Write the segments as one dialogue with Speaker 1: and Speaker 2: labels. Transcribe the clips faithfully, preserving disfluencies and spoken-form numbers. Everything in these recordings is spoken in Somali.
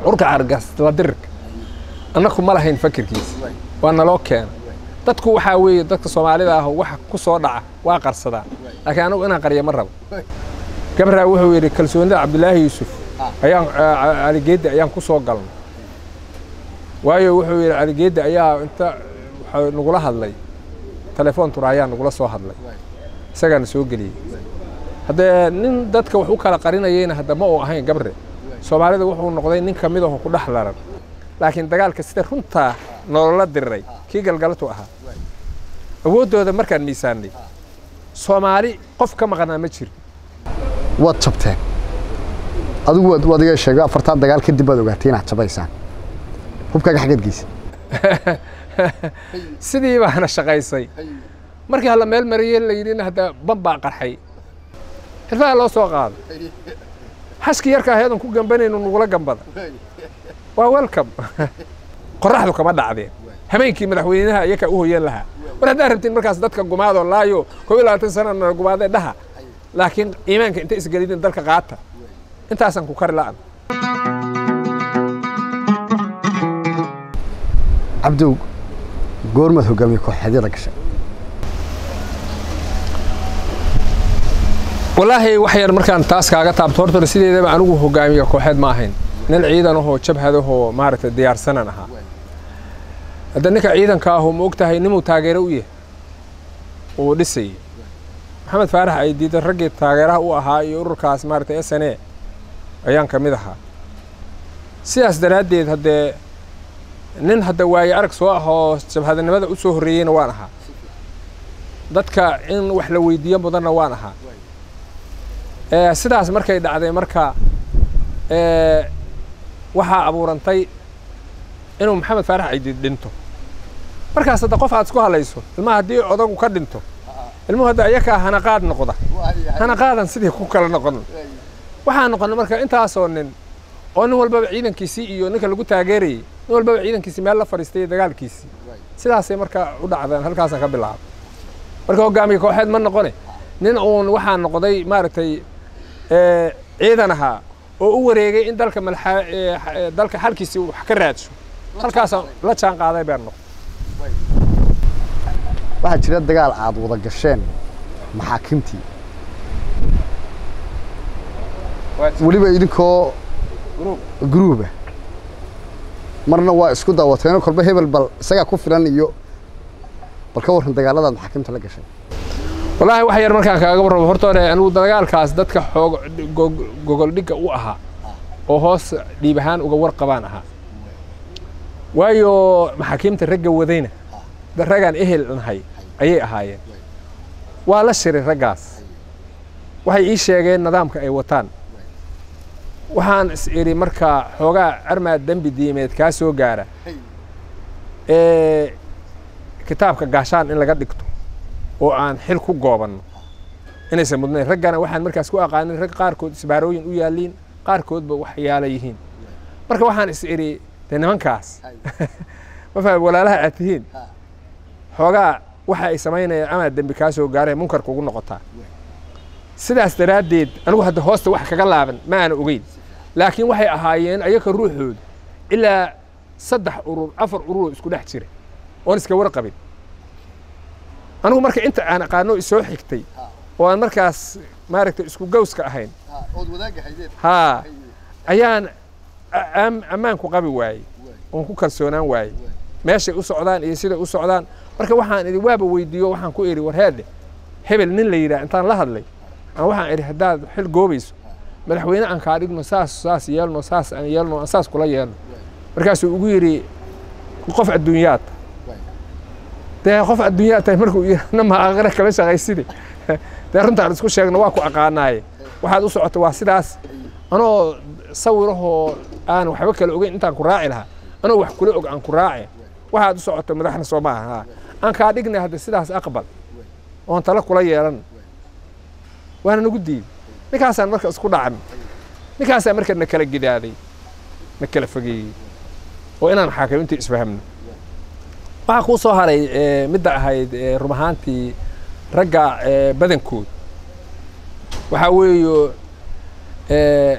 Speaker 1: urka argasta dirk annaku ma lahayn fakirkiis waana loo keenay dadku waxa weeye dadka Soomaalida ah waxa ku soo dhaca waa qarsadaan laakiin anigu inaan qariyo ma rabo gabra wuxuu yiri kalsoonida Cabdullaahi Yuusuf ayaan Ali Geedi ayaan ku soo galnay waayo wuxuu yiri Ali Geedi ayaa inta waxa nagula hadlay telefoon turayaan nagula soo hadlay isagaan soo galiyay hadda nin dadka wax u kala qarinayeen hadda ma uu ahayn gabre Soomaalida wuxuu noqday nin kamid ah ku dhaxlaran laakiin dagaalka sida runta nolol diray kii galgalto ahaa awoodooda markaan miisaanay Soomaali qof ka maqnaa ma jiro
Speaker 2: wad jabteen adigu wad wadiga sheegay afarta dagaal kadib baad ogaatay inaad jabaysaan hubkaaga xageedgiisa
Speaker 1: sidii baana shaqaysay markii hal meel mariyay la yidhi hada bamba qarxay xirfaa loo soo qaaday xaski yarka ahaydon ku gambanayno nugula gambada waa welcome qoraxdu kama dhacdeen habeenkii madaxweynaha ayaka u hooyeen laha war hadaa rabtiin markaas dadka gumaado laayo koob iyo labaatan sano gumaade dhaha laakiin iimaanka inta isgalidin dalka qaata intaasan ku kari la'an
Speaker 2: Abdu goormad hogaamiye kooxyada gashay
Speaker 1: والله وحير مركان تاس كاغا تابto horta sideedaba anigu hogaamiye kooxeed ma ahayn nin ciidan oo jabhado oo maaragtay diyaarsanan aha hadda ninka ciidanka ah oo moogtahay inuu taageero u yahay oo dhisay Maxamed Faarax ay diiday ragii taageeraha u ahaa iyo ururkaas maaragtay S N A ayaan kamid ahaa sidaas daraadeed hadda nin hadda waay arag soo ah oo jabhadanimada u soo horeeyeen waan ahaa dadka in wax la weydiiyo mudanna waan ahaa ee sidaas markay dhacday marka ee waxa abuurantay inuu Maxamed Faarax ay dhinto markaas hadda qof aad isku halayso ilma hadii odagu ka dhinto ilmuhu hadda ayaka hana qaad noqda hana qaadan sidii ku kala noqon waxa noqon marka intaas oo nin oo nin walba ciidankiisi iyo ninka lagu taageeray nin walba ciidankiisi meel la fariistay dagaalkiisi sidaas ay marka u dhacdaan halkaas ka bilaab marka hogaamiye kooxeed ma noqonay nin oo waxa noqday maaragtay ee ciidanaha oo u wareegay in dalka malxa dalka halkiisi wax ka raadsho halkaas la jaan qaaday baan noqday
Speaker 2: waxa jira dagaal aad wada gasheen maxaakiimtii waliba idinkoo group marna waa isku daawateen kolba hebel bal isaga ku filan iyo bal ka waran dagaalada maxaakiimta la gashay
Speaker 1: والله وحير مركان كاغا warrabo horta anigu dagaalkaas dadka xoog gogol dhiga u ahaa oo hoos dhiibahan uga warqabaan ahaa waayo maxaakiimta ragga wadayna daragan ehel nahay ayay ahaayeen waa la shiray ragaas waxay ii sheegeen nidaamka ay wataan waxaan is iri marka xooga armaad dambi diimeed ka soo gaara ee kitaabka gaashaan in laga dhigto oo aan xil ku gooban inay samudnay ragana waxaan markaas ku aqaanin rag qaar kood isbaarooyin u yaaliin qaar koodba wax yaala yihiin marka waxaan is iri nimankaas ma faham walaalaha aatihiin xooga waxa ay sameynayaan ama dambi ka soo gaaray munkarka ugu noqotaa sidaas daraadeed anigu hadda hoosta wax kaga laaban ma aan ogeyn laakiin waxay ahaayeen ayaka ruuxood ilaa saddex urur afar urur isku dhex jiray oo iska warqabin anigu marka inta aan aqaano isoo xigtay oo aan markaas maaragtay isku gowska ahayn
Speaker 2: oo wadaaga haydeen
Speaker 1: ha ayaan amaan ku qabi waayay oo ku kalsoonaan waayay meesha u socdaan iyo sida u socdaan marka waxaan idin waaba weydiiyo waxaan ku iri war heede hebel nin la yiraahdo intaan la hadlay aan waxaan iri hadaad xil goobayso madaxweyne aan ka dhigno saas saas yeelno saas aan yeelno saas kula yeelno markaas uu ugu yiri qof adduunyaad ده خوف الدنيا تاي مركو نما aakhira kala shaqaysid ده runta aan isku sheegno waa ku aqaanaay waxaad u socoto waa sidaas anoo sawiraho aan waxba kala ogeyn intaan ku raaci lahaa anoo wax kula og aan ku raaci waxaad u socoto madaxna Soomaaliya aan ka dhignay hada sidaas aqbal oo tala kula yeelan waana nagu diid ninkaasaan marka isku dhacan ninkaasaan marka na kala gidaaday na kala fogay oo inaan xaakiminta isfahamno waxa ku soo haray midda ahayd rumahaantii ragga badankood waxa weeyo ee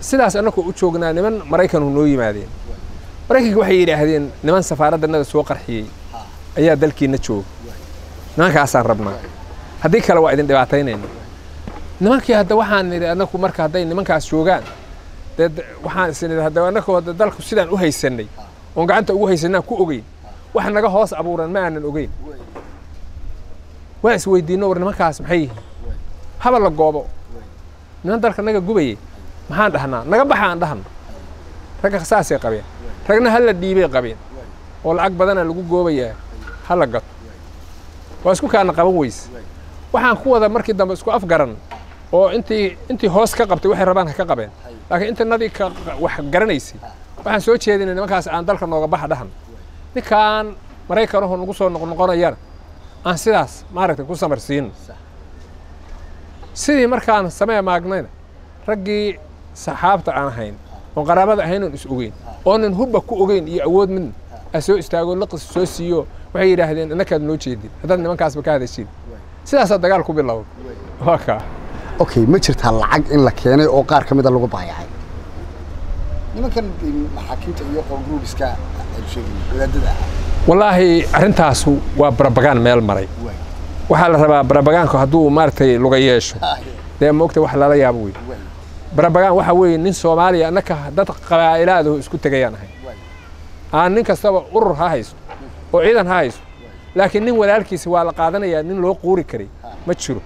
Speaker 1: sidaas anaku u joognaa niman Maraykan noo yimaadeen Maraykanka waxay yiraahdeen niman safaaradda soo qarxiyay ayaa dalkiina jooga nimankaasaan rabnaa haddii kale waa idin dhibaataynayna nimankii hadda waxaan nidhi anaku marka hadday nimankaas joogaan dad waxaan isnidhi hadda anaku hadda dalku sidaan u haysanay oo gacanta ugu haysanaa ku ogeyn wax naga hoos abuuran ma aanan ogeyn waa is weydiino war nimankaas maxay yihiin haba la goobo niman dalka naga gubayay maxaan dhahnaa naga baxaan dhahno ragga khasaasay qabeen ragna hal la dhiibay qabeen oo lacag badan lagu goobayaa hal la gato waa isku kaana qaban weys waxaan ku wada markii dambe isku afgaran oo intii intii hoos ka qabtay waxay rabaan ka qabeen laakiin inta nadii ka wax garanaysay waxaan soo jeedinay nimankaas aan dalka nooga bax dhahan ninkaan Maraykan oo nagu soo noqonayaan aan sidaas maaragtay ku samarsiin sidii markaan sameey maagnayna raggii saxaabta aan ahayn oo qaraabada ahayn oo is ogeyn oo nin hubba ku ogeyn iyo awood mid asoo istaago laqis soo siiyo waxay yiraahdeen annakaad noo jeedin hadda nimankaas ba ka hadashin sidaas dagaal ku bilow waka
Speaker 2: okay ma jirta lacag in la keenay oo qaar kamid ah lagu baayacay nimankan maxaakiimta iyo qof groupiska ay sheegeen wadaadada
Speaker 1: wallahi arintaas waa barabagaan meel maray waxa la rabaa barabagaanku hadduu maartay luga yeesho dee moogta wax lala yaabo weey barabagaan waxa weey nin Soomaaliya annaka dad qabaa'iladu isku tagayaan ahay aan nin kastaba urur ha haysto oo ciidan ha haysto laakiin nin walaalkiisa waa la qaadanayaa nin loo quuri karay ma jiro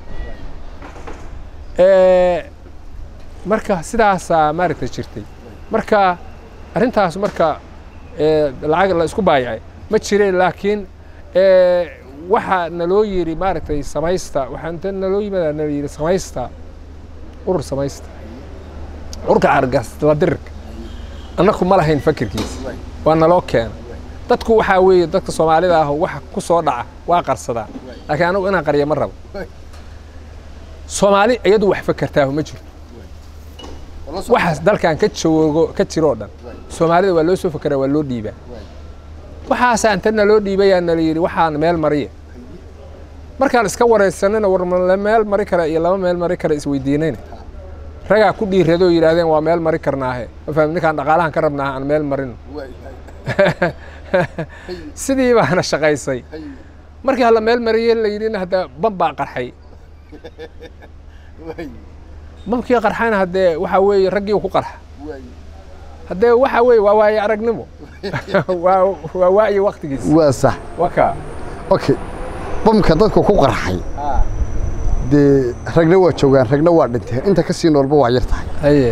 Speaker 1: ee marka sidaas maartay jirtay marka arintaas marka ee lacag la isku baayay ma jireen laakiin ee waxa naloo yiri maartay samaysta waxaan tan naloo yimaada naloo yiri samaysta urur samaysta urka argas la dirk annaku ma lahayn fakirkiis waa naloo keen dadku waxa weeye dadka Soomaalida ah waxa ku soo dhaca waa qarsadaan laakiin anagu inaan qariyo ma rabo Soomaali ayadu wax fakartaa ma jirto waxa dalkan ka joogo ka jiro dhan Soomaalida waa loo soo fakaraa waa loo dhiibaa waxa saantana loo dhiibayaan la yiri waxaan meel mariye markaan iska wareysanana war meel mari kara iyo laba meel mari kara is weydiinayna raga ku dhiirado yiraahdeen waa meel mari karnaahe ma fahmin kan dhaqaalahan ka rabnaa aan meel marin sidii baana shaqaysay markii hal meel mariyay la yirina hada bamba qarxay mumkin qarxayna hada waxa weey ragii ku qarxa hada waxa weey waa waay aragnimo waa waa waay waqtigiis
Speaker 2: waa sax
Speaker 1: waka
Speaker 2: okay bamka dadku ku qarxay de ragna waa joogan ragna waa dhinteen inta ka sii noolba waa yar tahay
Speaker 1: haye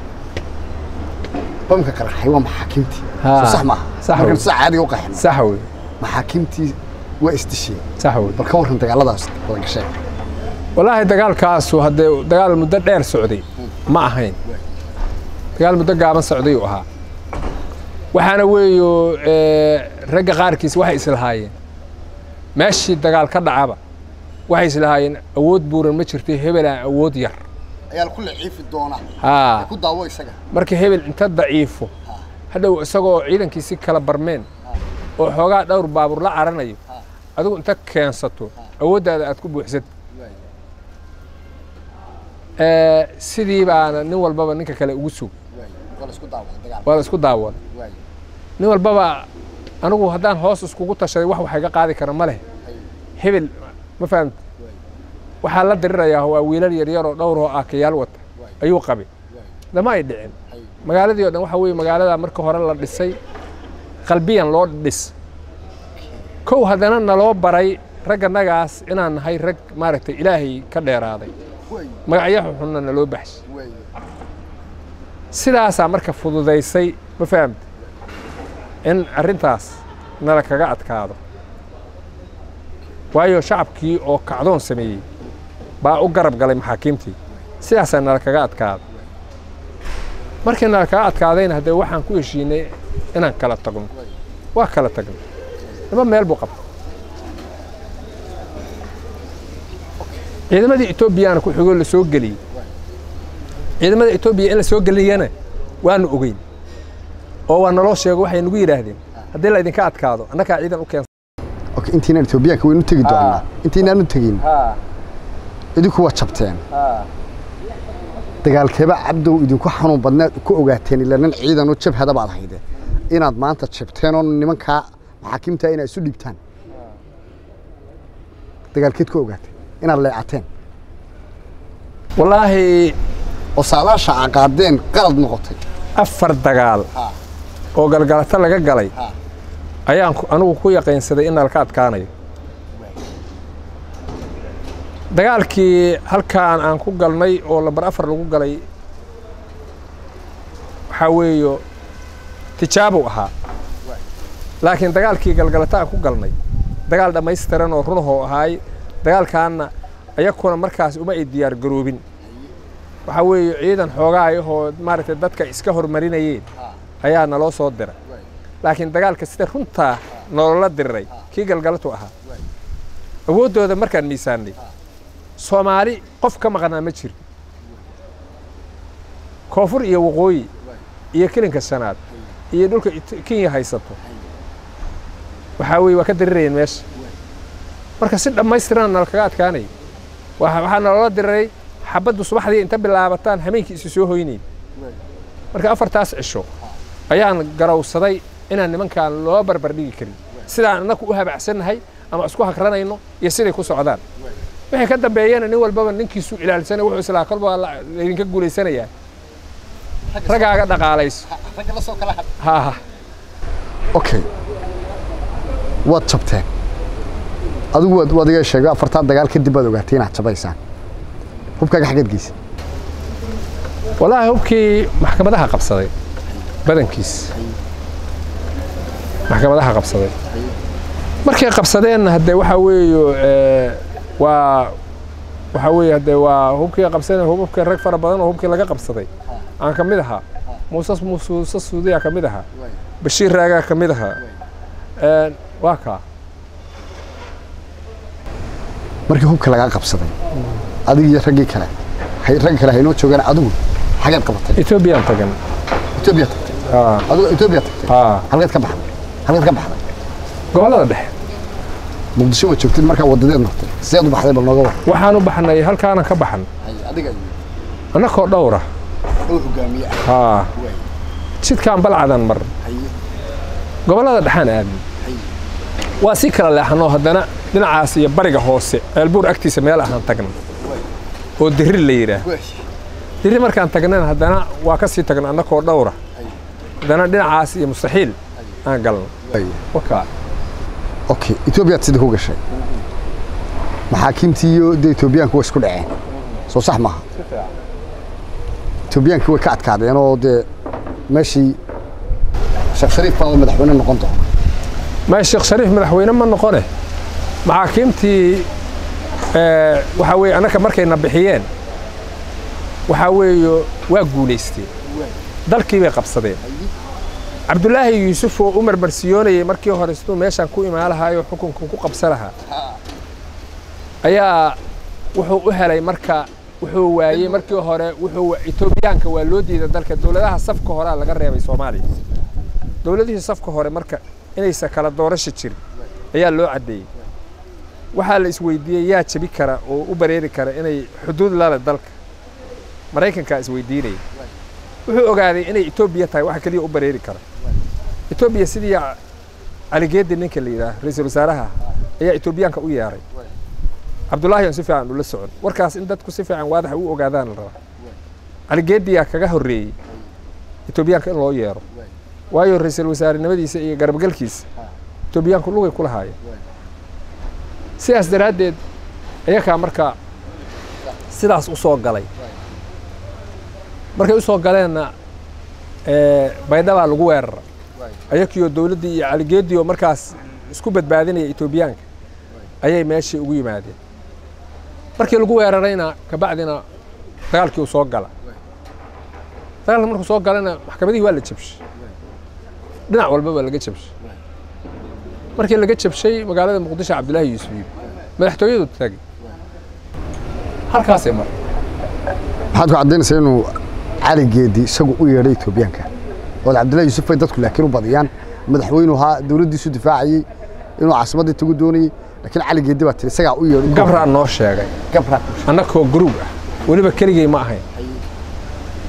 Speaker 2: bamka qarxay waa maxaakiimti صح ما
Speaker 1: صح
Speaker 2: markan sax caadi u qaxna
Speaker 1: صح way
Speaker 2: maxaakiimti waa istishay
Speaker 1: صح way
Speaker 2: balka waran dagaaladaas la gashay
Speaker 1: wallahi dagaalkaas hadda dagaal muddo dheer socday ma ahayn dagaal muddo gaaban socday oo ahaa waxaana weeyo ee ragga qaarkiis waxay islahaayeen meeshii dagaal ka dhacaba waxay islahaayeen awood buuran ma jirtay hebel aan awood yar
Speaker 2: ayaa ku ciifi doona
Speaker 1: ha
Speaker 2: ku daawo isaga
Speaker 1: marka hebel inta daciifo hadhow isagoo ciidankiisi kala barmeen oo xoogaa dhowr baabuur la caranayo adigu inta keensato awooddaada aad ku buuxsad ee sidii baana nin walbaba ninka kale ugu sug
Speaker 2: wala isku daawada dagaal
Speaker 1: wala isku daawada nin walbaba anigu haddaan hoos iskugu tashaday wax waxay ka qaadi kara ma leh hebel ma fahamt waxaa la dirirayaa waa wiilal yar yar oo dhowr oo akayaal wata ayuu qabay dama ay dhicin magaaladii oo dhan waxa weey magaalada marka hore la dhisay qalbiyan loo dhis kow hadana naloo baray ragga nagaas inaan nahay rag maaragtay ilaahay ka dheeraaday magacyo xunna naloo baxshay sidaas marka fududeysay ma fahamta in arintaas nala kaga adkaado waayo shacabkii oo kacdoon sameeyay baa u garab galay maxaakiimtii sidaas nala kaga adkaado markii nala kaga adkaadayna hadda waxaan ku heshiinay inaan kala tagno waa kala tagno laba meel buu qabtay ciidamadii Itoobiya ku xigo la soo galiyay ciidamada Itoobiya in la soo galiyana waanu ogeyn oo waa naloo sheego waxay nagu yiraahdeen haddii la idinka adkaado annaka ciidan u keen
Speaker 2: okay intiina Itoobiya ka weyn u tagi doonaa intiina aanu tagin ha idinku waa jabteen ha dagaalkeeba cabdow idinku xanuun badneed ku ogaateen ilaa nin ciidan oo jabhada baad haydeen inaad maanta jabteen oo nimanka maxaakiimta inay isu dhibtaan dagaalkeed ku ogaateen inaad leecateen
Speaker 1: wallaahi
Speaker 2: oo saadaasha qaadeen qalad noqotay
Speaker 1: afar dagaal oo galgalata laga galay ayaan anigu ku yaqiinsaday in la ka adkaanayo dagaalkii halkaan aan ku galnay oo lambar afar lagu galay waxa weeyo tijaabo ahaa laakiin dagaalkii galgalata aan ku galnay dagaal dhammaystiran oo runahoo ahaay dagaalkaana ayakuna markaas uma ay diyaar garoobin waxa weeyo ciidan xoogaayahoo maaragtay dadka iska hormarinayeen ayaa naloo soo diray laakiin dagaalka sida runtaa nolola diriray kii galgalatu ahaa awooddooda markaan miisaannay soomaali qof ka maqnaa ma jiro koonfur iyo waqooyi iyo kilinka shanaad iyo dhulka Kenya haysato waxa weeye waa ka dirirayeen meesha marka si dhammaystiran nal kaga adkaanay waxa naloo diray xabaddu subaxdii inta bilaabataan habeenkii isu soo hoyneen marka afartaas cisho ayaan garawsaday inaan nimankaan loo barbar dhigi karin sidaan anaku u habacsanahay ama isku hakranayno iyo siday ku socdaan wixii ka dambeeyana nin walbaba ninkiisu ilaalsanay wuxuu islaa kalba idinka guuleysanayaa ragaaga dhaqaalayso
Speaker 2: rag la soo kala had
Speaker 1: ha ha
Speaker 2: okay waad jabteen adigu waad wadiga sheegay afarta dagaal kadib baad ogaatay inaad jabaysaan hubkaaga xageed geysay
Speaker 1: wallaahi hubkii maxkamadaha qabsaday badankiis maxkamadaha qabsaday markay qabsadeen hadee waxa weeyo ee waa waxa weeye hadee waa hubkii qabsadeen hubkii rag fara badan oo hubkii laga qabsaday aan kamid ahaa Muuse Muuse Suudiya kamid ahaa Bashiir Raaga kamid ahaa ee waa ka
Speaker 2: markii hubka laga qabsaday adiga iyo ragii kale hay rag kale hayno joogan adigu xageed qabatay
Speaker 1: Ethiopia tagan
Speaker 2: Ethiopia tagtay aa adigu Ethiopia tagtay aa halkeed ka baxday halkeed ka baxday
Speaker 1: gobolada dhexe
Speaker 2: muqdisho waa joogtay marka wadadeed noqotay sidoo u baxday bal nooga war
Speaker 1: waxaan u baxnay halkaan ka baxan
Speaker 2: adiga
Speaker 1: anakoo dhowra
Speaker 2: oo hogaamiye
Speaker 1: haa jidkaan balcadan mar gobolada dhaxan aad waa si kala leexano haddana dhinacaas iyo bariga hoose eelbuur agtiisa meel ahaan tagna oo dirir la yiraahdo dirir markaan tagnana haddana waa ka sii tagna anakoo dhowra haddana dhinacaas iyo mustaxiil aan galno waka
Speaker 2: okay Ethiopia sidii ku gashay maxaakiimtii iyo Ethiopiaanku way isku dhaceen soo sax maaha Ethiopiaanku way ka adkaadeen oo de meeshii Sheekh Shariif baa madaxweyne noqon doona
Speaker 1: ما الشيخ شريف مدحوينه ما نقونه محاكمتي أه وحاوي أنا كمركي نبحيين وحاوي وقوليستي ذلك بي قبصدين عبد الله يوسف وعمر برسيوني مركي هرستو ماشان كو إمالها يحكم كو قبصلها أيا وحو أهلي مركا وحو واي مركي هوري وحو إثيوبيان كوالودي ذلك الدولة لها صفك هورا لغا ريبي سومالي دولة صفك هوري مركا inaysa kala doorasho jir ayaa loo cadeeyay waxa la isweydiiyay yaa jabi kara oo u bareeri kara inay xuduud la leh dalka Mareykanka isweydiinay wuxuu ogaaday inay Ethiopia tahay waxa kaliya u bareeri kara Ethiopia sidii aligeed ninka la yiraahdo ra'iisul wasaaraha ayaa Ethiopiaanka u yeeray Abdullahi aan si fiican u la socon warkaas in dadku si fiican waadax u ogaadaan la raba aligeediya kaga horeeyay Ethiopiaanka in loo yeero waayo ra'iisul wasaarenimadiisa iyo garabgalkiisa Ethiopiaanku lugay ku lahaayeen sidaas daraadeed ayaga marka sidaas u soo galay markay u soo galeenna ee baydhaba lagu weeraray ayakiyo dawladii iyo aligeediyo markaas isku badbaadinaya Ethiopiaanka ayay meeshii ugu yimaadeen markii lagu weerarayna ka bacdina dagaalkii uu soo galay dagaalka markuu soo galayna maxkamadii waa la jabshay dhinac walba baa laga jabshay markii laga jabshay magaalada Muqdisho Cabdullaahi Yuusuf madaxtooyadu tagay halkaas ay mar
Speaker 2: waxaad ku cadeynaysaa inuu cali geedi isagu u yeeray Ethiopiaanka oo Cabdullaahi Yuusuf ay dadku laakiin u badiyaan madaxweynuhu dawladdiisu difaaciyay inuu caasimadda tagu doonayay laakiin cali geedi baa tiri isaga u yeeray
Speaker 1: gabra noo sheegay
Speaker 2: gabra
Speaker 1: anakoo group ah waliba keligay ma ahayn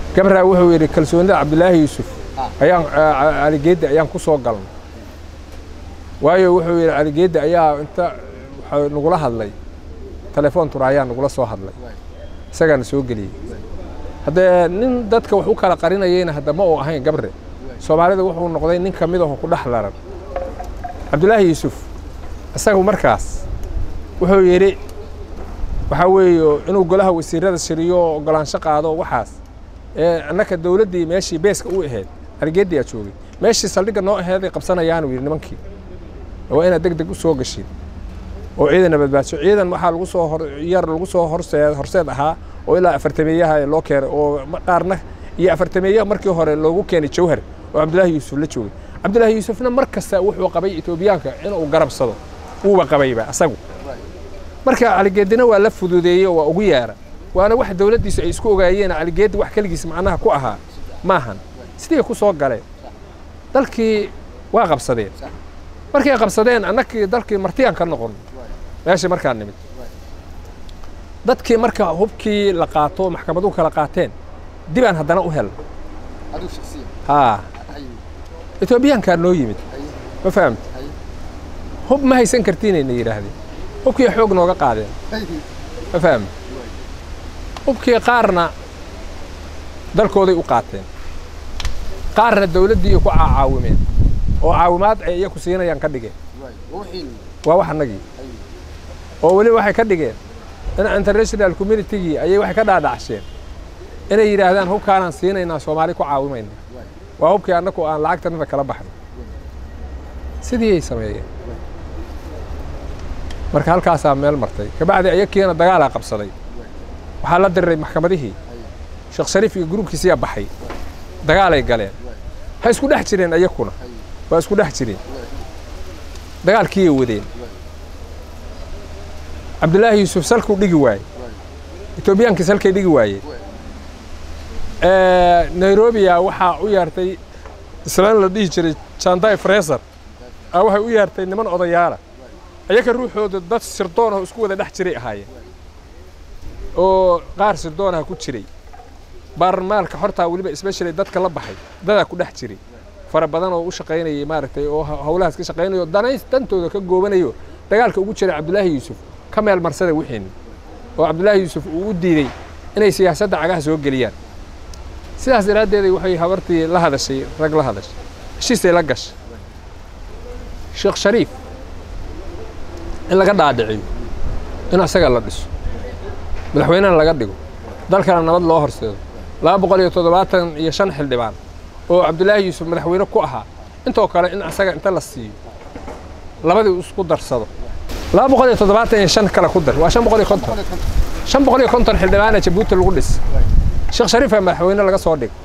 Speaker 1: gabra wuxuu yiri kalsoonida Cabdullaahi Yuusuf ayaan Ali Geedi ayaan ku soo galnay waayo wuxuu yiri Ali Geedi ayaa inta waxa nagula hadlay telefoon turayaan nagula soo hadlay isagana soo galiyay hadda nin dadka wax u kala qarinayeen hadda ma oo ahayn gabre Soomaalida wuxuu noqday nin kamid ah ku dhaxlaran Cabdullaahi Yuusuf asagu markaas wuxuu yiri waxa weeyo inuu golaha wasiirada shiriyo ogolaansho qaado waxaas ee annaka dawladii meeshii beeska u ahayd Ali Geedi ayaa joogay meeshii saldhiga noo ahayd qabsanayaan wiil nimankii waa ina degdeg u soo gashin oo ciidan badbaadso ciidan waxa lagu soo hor yar lagu soo horseed horseed ahaa oo ilaa afartameeyaha loo keenay oo qaarna iyo afartameeyaha markii hore loogu keenay Jawhar oo Cabdullaahi Yuusuf la joogay Cabdullaahi Yuusufna markasta wuxuu qabay Itoobiyaanka inuu garabsado uu qabayba asagu marka Ali Geedina waa la fududeeyay oo ugu yaara waana wax dawladdiisu ay isku ogaayeen Ali Geedi wax kaligiis macnaha ku ahaa maahan sidii ku soo galay dalkii waa qabsadeen markii qabsadeen annakii dalkii martiyaan ka noqon meeshii markaan nimid dadkii marka hubkii la qaato maxkamaduhu kala qaateen dib aan haddana u helno
Speaker 2: aduu shakhsiyan
Speaker 1: haa Itoobiyaanka noo yimid ma fahamta hub ma haysan kartiin inay yiraahdeen hubkii xoog nooga qaadeen ma fahamta hubkii qaarna dalkooday u qaateen qaarna dawladdii ku caawimeen oo caawimaad ay iyagu siinayaan ka dhigeen waa wax anagii oo wali waxay ka dhigeen in international community ayay waxay ka dhaadhacsheen inay yiraahdaan hubkaanaan siinaynaa Soomaali ku caawimayna waa hubkii annagu aan lacagtana kala baxno sidii ay sameeyeen marka halkaas aan meel martay ka bacdi ayakiina dagaal ah qabsaday waxa la diray maxkamadihii Sheekh Shariif iyo groupkiisa baxay dagaal ay galeen ha isku dhex jireen ayakuna waa isku dhex jireen dagaalkii ay wadeen Cabdullaahi Yuusuf salku dhigi waayay Itoobiyaanka salkay dhigi waayay ee Nairobi waxa u yaartay islaan la dhigi jiray Chanday Fraser ah waxa u yaartay niman odayaala ayaka ruuxooda dad sirdoon oo isku wada dhex jiray ahaayeen oo qaar sirdoon ah ku jiray barmaalka horta waliba especially dadka la baxay dad ku dhex jiray fara badan oo u shaqeynayay maaragtay oo hawlahaas ka shaqeynayo danays dantooda ka goobanayo dagaalka ugu jiray Cabdullaahi Yuusuf ka meel marsada wixin oo Cabdullaahi Yuusuf uu u diiday inay siyaasadda cagaha soo galiyaan sidaas iraadeeday waxay habartii la hadashay rag la hadashay heshiisay la gashay Sheekh Shariif in laga dhaadhiciyo in asaga la dhiso madaxweynaha laga dhigo dalkana nabad loo horseedo laba boqol iyo toddobaatan iyo shan xildhibaan oo Cabdullaahi Yuusuf madaxweyne ku ahaa intoo kale in asaga inta la siiyo labadii isku darsado laba boqol iyo toddobaatan iyo shan kala ku dar waa shan boqol iyo konton shan boqol iyo konton xildhibaan ee Jabuuti lagu dhis Sheekh Shariif madaxweyne laga soo dhig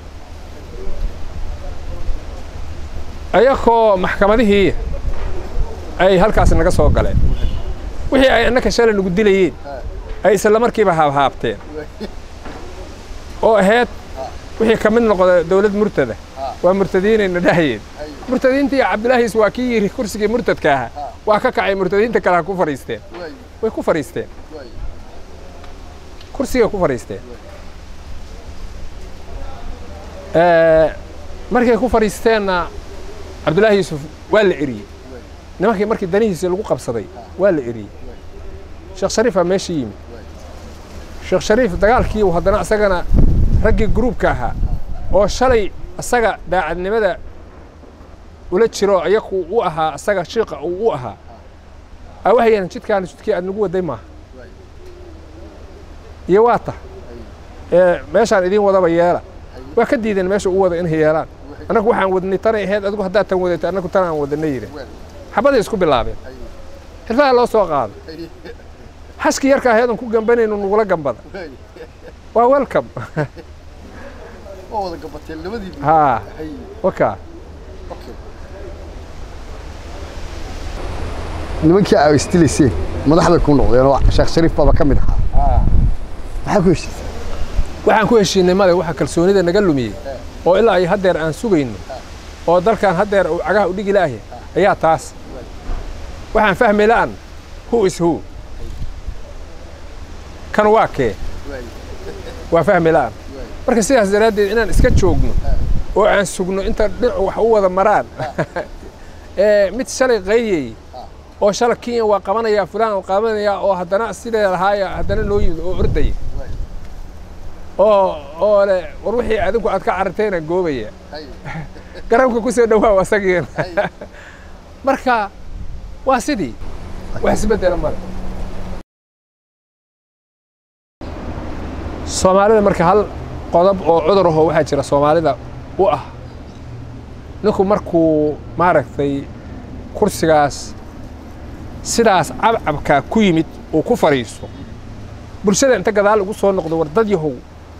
Speaker 1: ayakoo maxkamadihii ay halkaas naga soo galeen wixii ay annaka shalay nagu dilayeen ay isla markiiba haabhaabteen oo ahayd wixii ka mid noqday dawlad murtada waa murtadiinayna dhahayeen murtadiintii Cabdullaahi waa kii yiri kursiga murtadka ah waa ka kacay murtadiinta kale ku fariisteen way ku fariisteen kursiga ku fariisteen ee markay ku fariisteenna Cabdullaahi Yuusuf waa la eriyay nimankii markii danihiisa lagu qabsaday waa la eriyay Sheekh Shariif meeshii yimid Sheekh Shariif dagaalkii uu hadana asagana ragii groupka ahaa oo shalay asaga daacadnimada ula jiro ayagu uu ahaa asaga sheekha uu ahaa awahayaan jidkaan jidkii aad nagu waday ma iyo waata ee meeshaan idin wadaba yeela waa ka diidan meesha uu wada in heelaan anagu waxaan wadnay tan ahayd adigu hadaa tan wadatay anagu tan aan wadanay yiri xabada isku bilaabeen xirfaa loo soo qaado xaski yarka ahayd ku gambanayno nugula gambada waa welcome
Speaker 2: oo wada gabatay labadii
Speaker 1: ha waka
Speaker 2: nimankii ay istilisay madaxda ku noqdeen oo Sheekh Shariif baba kamid ahaa maxaa ku heshiisay
Speaker 1: waxaan ku heshiinay male waxa kalsoonida naga lumiyay oo ilaa ay hadeer aan sugayno oo dalkan hadeer uu cagaha u dhigi laahay ayaa taas waxaan fahmay laan who is who kan waa kee waa fahmay laan marka sidaas daraadeed inaan iska joogno oo aan sugno inta dhinac wax u wada maraan ee mid shalay qaydiyay oo shalay Kenya waa qabanaya fulaan oo qabanaya oo haddana sidee lahaaya haddana loo yimid oo orday oo oo le war wixii adinku aad ka cartayna goobaya garabka ku soo dhawaa wasageen marka waa sidii wax isbedel mar Soomaalida marka hal qodob oo cudur ah waxa jira Soomaalida u ah ninku markuu maaragtay kursigaas sidaas cabcabka ku yimid oo ku fariiso bulshada inta gadaal ugu soo noqdo war dad yahow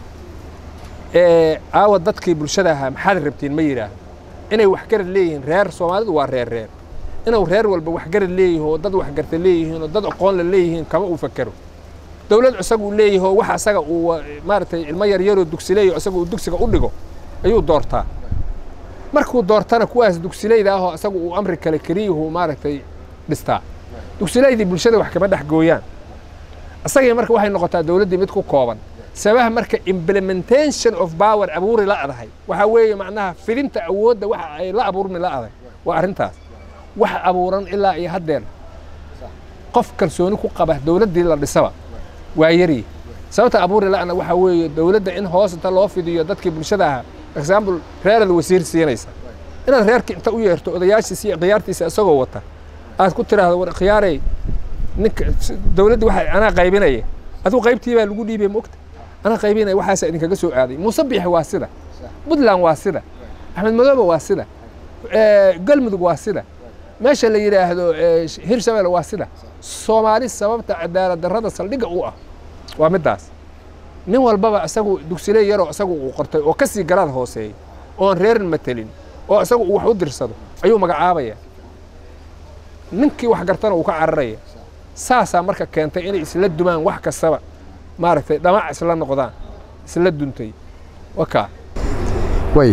Speaker 1: ee aawa dadkii bulshada ahaa maxaad rabtiin ma yiraahdo inay wax garad leeyihiin reer Soomaalidu waa reer reer inuu reer walba wax garad leeyahay dad wax garta leeyihiin oo dad aqoon la leeyihiin kama uu fakaro dawlad asagu leeyahay waxa asaga uu maartay ilmo yar yar oo dugsileeyo asagu uu dugsiga u dhigo ayuu doortaa markuu doortana kuwaas dugsileeyda ah oo asagu uu amri kale kariyo maartay dhistaa dugsileeydi bulshada wax kama dhaxgooyaan asaga marka waxay noqotaa dawladda mid ku kooban sabaha marka implementation of power abuuri la adahay waxa weeye macnaha fidinta awoodda waxa ay la abuurmi la adahay waa arintaas wax abuuran ilaa iyo hadeen qof kalsooni ku qaba dawladda la dhisaba waa yari sababta abuuri la ana waxa weeye dawladda in hoos inta loo fidiyo dadkii bulshada ah example reerada wasiir siinaysa inaad reerka inta u yeerto odayaashiisa iyo qiyaartiisa asagoo wata aad ku tiraahdo war qiyaaray ninka dawladda waxa ana qaybinaya aduu qaybtii baa lagu dhiibay moogta ana qaybinaya waxaas idinkaga soo aaday Musabbix waa sida Puntland waa sida Axmed Madoobe waa sida ee Galmudug waa sida meesha la yiraahdo Hirshabelle waa sida Soomaali sababta cadaalad darrada saldhiga u ah waa midaas nin walbaba asagu dugsileey yar oo asagu uu qortay oo ka sii garaad hooseey oo reer matelin oo asagu wax u dirsado ayuu magacaabaya ninkii wax gartana uu ka cararaya saasa marka keentay inay isla dumaan wax kastaba maaragtay dhamac isla noqdaan isla duntay waka
Speaker 2: way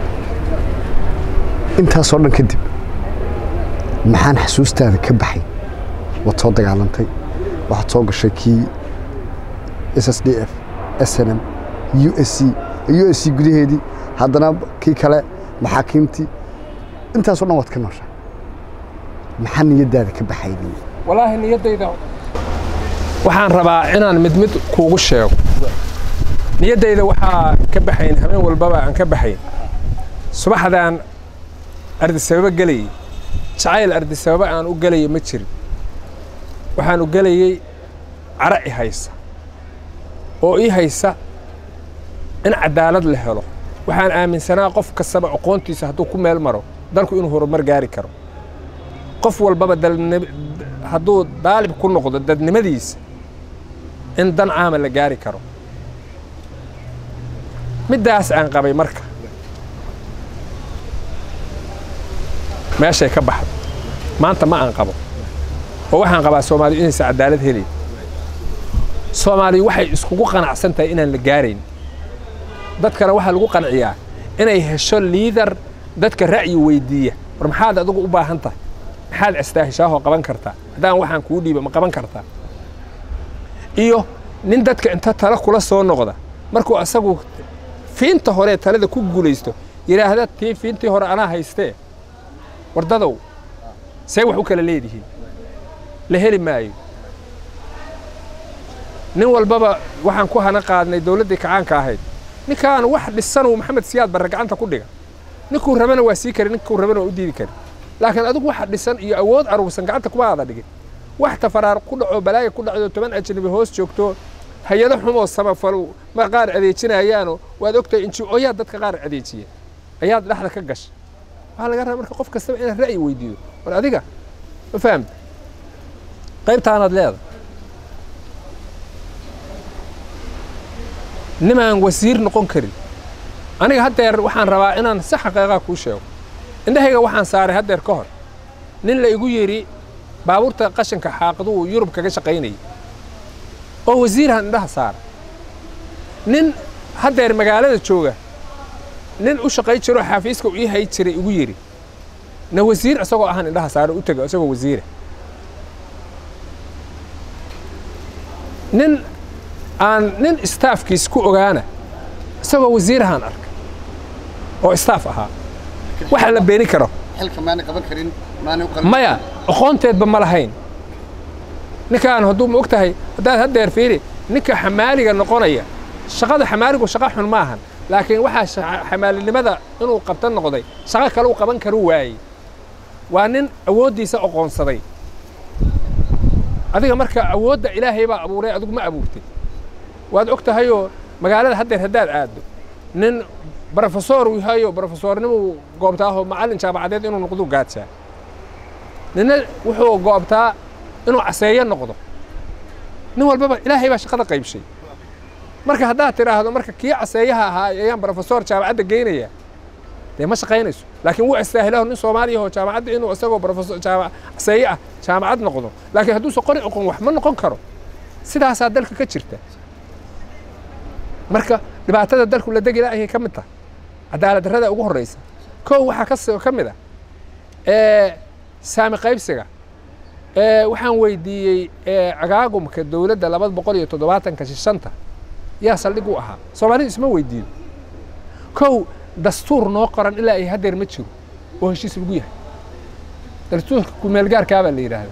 Speaker 2: inta soo dhan kadib maxaan xasuustaada ka baxay waad soo dagaalantay waxaad soo gashay kii S S D F S N M U S C U S C gudaheedii haddana kii kale maxaakiimtii intaas oo dhan waad ka nooshaa maxaa niyadaada ka baxayday
Speaker 1: والله نيدayda waxaan rabaa inaan mid mid kuugu sheego niyadayda waxa ka baxayn habeen walbaba aan ka baxayn subaxdan ardi sabab galay jacayl ardi sabab aan u galay ma jirin waxaan u galayay cara i haysa oo i haysa in cadaalad la helo waxaan aaminsanaa qof kastaba aqoontiisa hadduu ku meel maro dalku inuu horumar gaari karo qof walbaba dal hadduu daalib ku noqdo dadnimadiisa in dan caama la gaari karo midaas aan qabay marka meeshay ka baxdo maanta ma aan qabo oo waxaan qabaa Soomaali inay cadaalad heli Soomaali waxay iskugu qanacsan tahay inaan la gaarayn dadkana waxa lagu qanciyaa inay hesho leader dadka ra'yi weydiiya war maxaad adigu u baahan tahay maxaad astaahishaa oo qaban kartaa hadaan waxaan kuu dhiiba ma qaban kartaa iyo nin dadka inta tala kula soo noqda markuu asagu fiinta hore talada ku guuleysto yiraahdo tii fiintii hore ana haystee wardadow say wax u kala leedihiin la heli maayo nin walbaba waxaan ku hana qaadnay dawladda kacaanka ahayd ninkaan wax dhisan oo Maxamed Siyaad bar gacanta ku dhiga ninkuu rabana waa sii kari ninkuu rabana waa u diidi kari laakiin adigu waxa dhisan iyo awood arugsan gacanta kuma aada dhigin wax tafaraar ku dhaco balaayo ku dhacdo toban ajnabi hoos joogto hay'ado xumo samafalo ma qaar adeejinayaan waad ogtay in jooya dadka qaar adeejiye ayaad dhaxda ka gash waxa laga rabaa marka qof kasta in ra'yi weydiiyo war adiga ma fahamta qaybtaanad leedahay nimaan wasiir noqon karin aniga haddeer waxaan rabaa inaan si xaqiiqa ku sheego indhahayga waxaan saaray haddeer ka hor nin la igu yiri baabuurta qashinka xaaqadu Yurub kaga shaqeynay oo wasiirhan indhaha saar nin haddeer magaalada jooga nin u shaqeey jiro xafiiska uu yahay jiray igu yiri na wasiir asagoo ahaan indhaha saar u tago asagoo wasiir nin aan nin staffkiis ku ogaana isagoo wasiirahan arkay oo staff ahaa waxa la beeni karo
Speaker 2: xilka maana qaban karin maana u qaban
Speaker 1: maya aqoonteedba ma lahayn ninkaan hadduu ma og tahay haddaad haddeer fiiri ninka xamaaliga noqonaya shaqada xamaaligu shaqa xun ma ahan laakiin waxaa xamaalinimada inuu qabtan noqday shaqo kale uu qaban karu waayey waa nin awooddiisa aqoonsaday adiga marka awoodda ilaahay baa abuuray adigu ma abuurtid waad og tahayoo magaalada haddeer haddaad aaddo nin brofesor uu yahayo brofesornimu goobtaahoo macallin jaamacadeed inuu noqdo gaadsaa ninna wuxuu goobtaa inuu caseeyo noqdo nin walbaba ilaahay baa shaqada qaybshay marka haddaad tidhaahdo marka kii caseeyaha ahaa ayaan brofesor jaamacadda geynaya dee ma shaqaynayso laakiin wuu istaahilaho nin soomaaliya oo jaamacadda inuu isagoo brofesor caseeye ah jaamacad noqdo laakiin hadduusan qori oqon wax ma noqon karo sidaasaa dalka ka jirta marka dhibaatada dalku la degi laayay ka mid tahay cadaalad darrada ugu horreysa kow waxaa ka ka mid ah saami qaybsiga waxaan weydiiyey cagaagumka dowladda laba boqol iyo toddobaatanka shishanta yaa saldhig u ahaa soomaalidu isma weydiin kow dastuur noo qoran ilaa ay haddeer ma jiro oo heshiis lagu yahay dastuurka kumeelgaarkaa baa la yidhaahdaa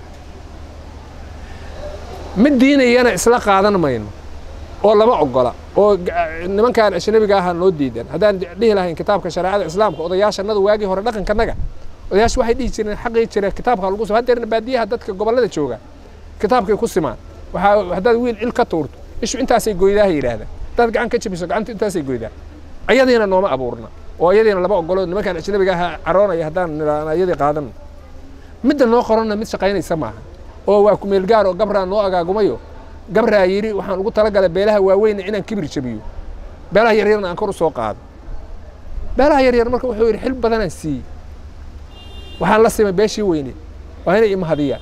Speaker 1: mid diinayana isla qaadan mayno oo lama ogola oo nimankan ajnabiga ahaa noo diidan haddaan dhihi lahayn kitaabka shareecada islaamka odayaashannada waagii hore dhaqankanaga odayaashu waxay dhihi jireen xaqii jira kitaabka lagu soo haddeerna baadiyaha dadka gobollada jooga kitaabkay ku simaan waxaa haddaad wiil il ka tuurto ishu intaasay goydaa yidhaahdaa haddaad gacan ka jabiso gacanta intaasay goydaa ayadiina nooma abuurna oo ayadiina lama ogolo nimankan ajnabiga ahaa caroonaya haddaan nidhaahna ayadii qaadan midda noo qoronna mid shaqaynaysa maaha oo waa kumeelgaar oo gabraa noo agaagumayo gabraa yidhi waxaan ugu talagalay beelaha waaweyna inaan kibir jabiyo beelaha yaryarna aan kor u soo qaado beelaha yaryar marka wuxuu yidhi xil badanaan siiyey waxaan la simay beeshii weyne waa inay imahadiyaan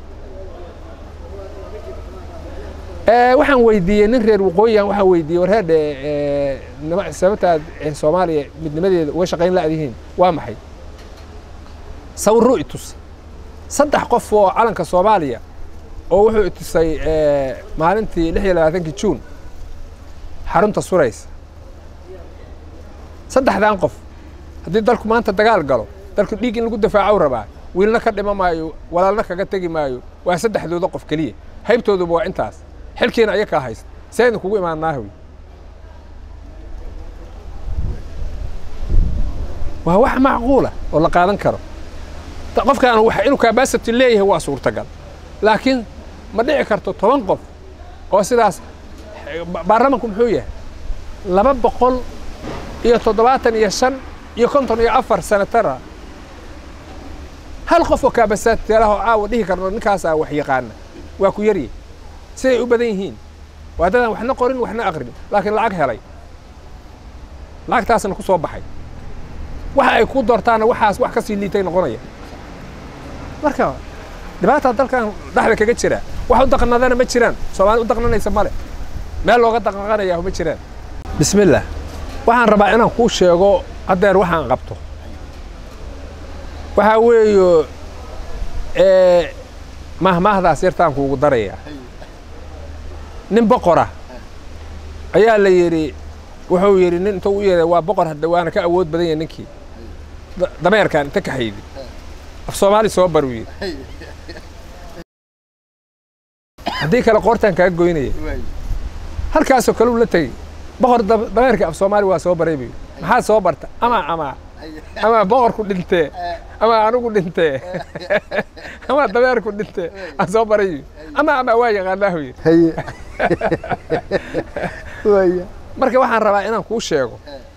Speaker 1: waxaan weydiiyey nin reer waqooyigan waxaan weydiiyey war heedhe sababtaad soomaaliya midnimadeeda uga shaqayn la'dihiin waa maxay sawirro itus saddex qof oo calanka soomaaliya oo wuxuu itusay maalintii lix iyo labaatankii juun xarunta suraysa saddexdan qof haddii dalku maanta dagaal galo dalku dhiig in lagu difaaco rabaa wiilna ka dhima maayo walaalna kaga tegi maayo waa saddexdooda qof keliya haybtooduba waa intaas xilkiina ayakaa haysta sayna kugu imaannaaha wey waa wax macquula oo la qaadan karo qofkaan inuu capacity leeyahay waa suurtagal laakiin ma dhici karto toban qof oo sidaas baarlamanku muxuu yahay laba boqol iyo toddobaatan iyo shan iyo konton iyo afar senatara hal qof oo capacity leh oo caawa dhihi karno ninkaasaa wax yaqaana waa ku yaryahay siday u badan yihiin waa dadaan waxna qorin waxna aqrin laakiin lacag helay lacagtaasna ku soo baxay waxa ay ku doortaana waxaas wax ka sii liitay noqonaya marka dhibaataa dalkan dhexda kaga jira wax u daqnadana ma jiraan soomaali u daqnanaysa male meel looga daqnaqanayaa ma jiraan bismillaah waxaan rabaa inaan kuu sheego haddeer waxaan qabto waxaa weeyo mahmaahdaas yartaan kuugu darayaa nin boqora ayaa la yidhi wuxuu yidhi nin inta u yeeday waa boqor hadda waana ka awood badan yahay ninkii dameerkaan inta ka haydi af soomaali soo bar yidhi haddii kale qoortaan kaga goynaya halkaasoo kale uu la tegey boqor dameerka af soomaali waa soo baray buu maxaad soo barta ama ama ama boqorku dhintee ama anigu dhintee ama dameerku dhintee aan soo baray ama ama waa yaqaanaahu yidhi marka waxaan rabaa inaan kuu sheego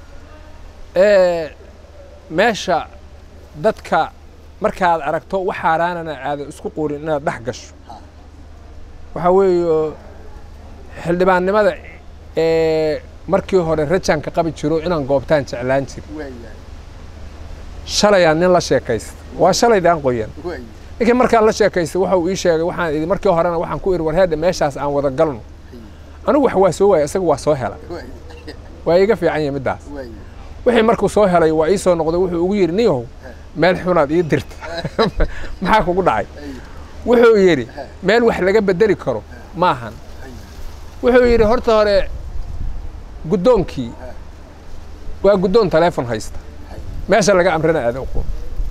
Speaker 1: meesha dadka markaad aragto wax xaaraanana aadan isku quurin inaad dhex gasho waxaa weeyo xildhibaannimada markii hore rajaanka qabi jiro inaan goobtaan jeclaan jiri shalayaan nin la sheekaysta waa shalaydaan qoyan ninkii markaan la sheekaystay waxa uu ii sheegay waxaan idhi markii horena waxaan ku idhi war heedha meeshaas aan wada galno anigu wax waa soo waaya isaga waa soo hela waa iiga fiican yahay middaas wixii markuu soo helay waa ii soo noqday wuxuu ugu yidhi niyow meel xunaad ii dirta maxaa kugu dhacay wuxuu yidhi meel wax laga bedeli karo maahan wuxuu yidhi horta hore guddoonkii waa guddoon taleefon haysta meesha laga amrina aada uqoon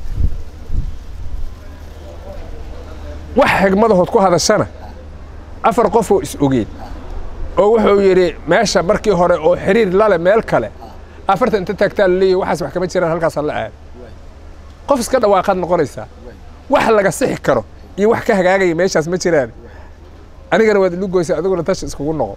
Speaker 1: wax xigmadahood ku hadashana afar qof oo is ogeed oo wuxuu yidhi meesha markii hore oo xiriir lale meel kale afarta inta taagtaa la leeyahay waxaas wax kama jiraan halkaas la aad qof iska dhawaaqad noqonaysaa wax laga sixi karo iyo wax ka hagaagaya meeshaas ma jiraan anigana waad lugoysa adiguna tash iskugu noqo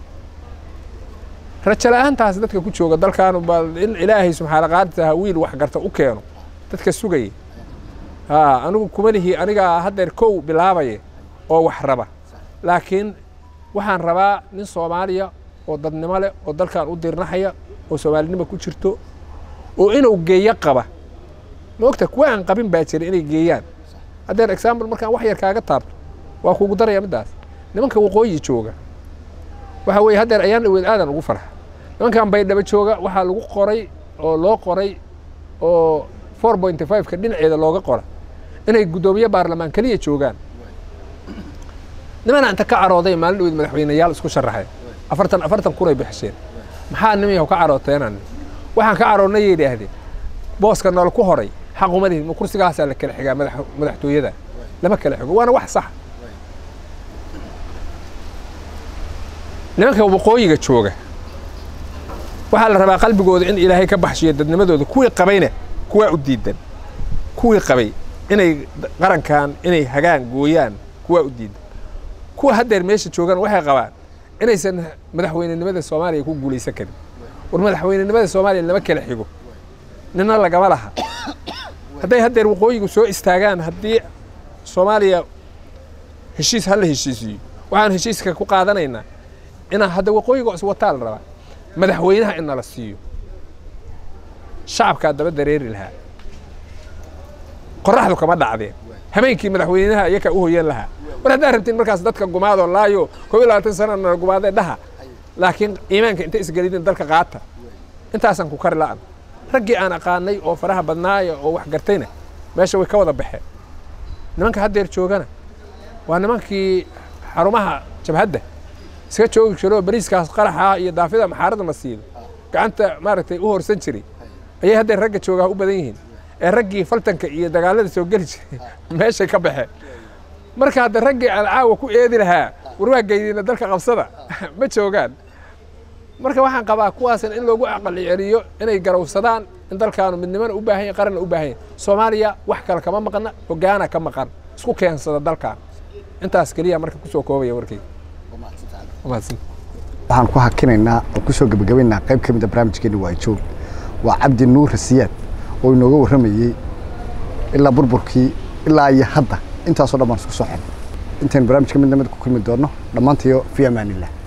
Speaker 1: rajalaantaas dadka ku jooga dalkan bal in ilaahay subxaanahu wa ta'ala wiil wax garta u keeno dadka sugay ha anigu kuma lihi aniga hadeer kow bilaabay oo wax raba laakiin waxaan rabaa nin Soomaaliya oo dadnimo leh oo dalkan u dirnaxaya oo Soomaalinimo ku jirto oo inuu geeyo qaba moogta kuwa aan qabin baa jiray inay geeyaan hadeer example markaan wax yar kaaga taabto waa kugu daraya midaas nimanka waqooyi jooga waxa weey hadeer ayaan dhaweed aadan ugu farxa nimankan bay dhaba jooga waxa lagu qoray oo loo qoray oo four point five ka dhinaceeda looga qoray inay gudoomiye baarlamaan kaliya joogaan niman anta ka carooday maalin dhaweed madaxweynayaal isku sharaxay afartan afartan kun ay bixisheen maxaa nimayaha ka carooteynaan waxaan ka caroonay yidhaahdeen booska nool ku horay xaqumadiin ma kursigaas la kala xigaa madax madaxtooyada lama kala xigo waana wax sax nimanka waqooyiga jooga waxa la rabaa qalbigooda in ilaahay ka baxshiyo dadnimadooda kuwii qabayna kuwa u diidan kuwii qabay inay qarankan inay hagaan gooyaan kuwa u diidan kuwa hadeer meesha joogan waxay qabaan inaysan madaxweynenimada Soomaaliya ku guuleysan karin war madaxweynenimada Soomaaliya lama kala xigo nina lagama laha haday hadeer waqooyigu soo istaagaan hadii Soomaaliya heshiis hal heshiisiyo waxaan heshiiska ku qaadanaynaa ina hada waqooyigu is wataal raba madaxweynaha in la siiyo shacabka daba dareeri lahaa qorraxdu kama dhacdeen habeenkii madaxweynaha iyaga u hooyeen lahaa war hadaa rabtiin markaas dadka gumaado laayo kow iyo labaatan sano gumaade dhaha laakiin iimaanka inta isgalidin dalka qaata intaasan ku kar la'an ragii aan aqaanay oo faraha badnaaya oo wax gartayna meesha way ka wada baxeen nimanka hadeer joogana waa nimankii xarumaha jabhadda iska joogi jiro bariiskaas qaraxa iyo daafida maxaarada masiil gacanta maaragtay u horsan jiray ayay hadeer ragga joogaa u badan yihiin ee raggii faltanka iyo dagaalada soo gali jiray meesha ka baxeen marka hadda raggii aan caawa ku eedi lahaa warwaa geeyina dalka qabsada ma joogaan marka waxaan qabaa kuwaas in loogu aqal celiyo inay garowsadaan in dalkaanu midnimada u baahan yahay qaran u baahan yahay Soomaaliya wax kale kama maqna hogaana ka maqan isku keensada dalkan intaas kaliya marka ku soo koobaya warkay
Speaker 2: waxaan ku hakinaynaa oo ku soo gabagabaynaa qayb ka mid ah barnaamijkeena waa joog waa Cabdi Nuur Siyaad oo inooga waramayay ilaa burburkii ilaa iyo hadda intaas oo dhammaan isku soo xidhay intaan barnaamijka midnimada ku kulmi doono dhamaantiyo fi amaanillah